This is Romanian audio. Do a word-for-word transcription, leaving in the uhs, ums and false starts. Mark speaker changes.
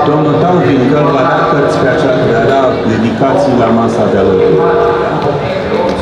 Speaker 1: Domnul Tauvin, că va da cărți pe acea, va da dedicații la masa de alături.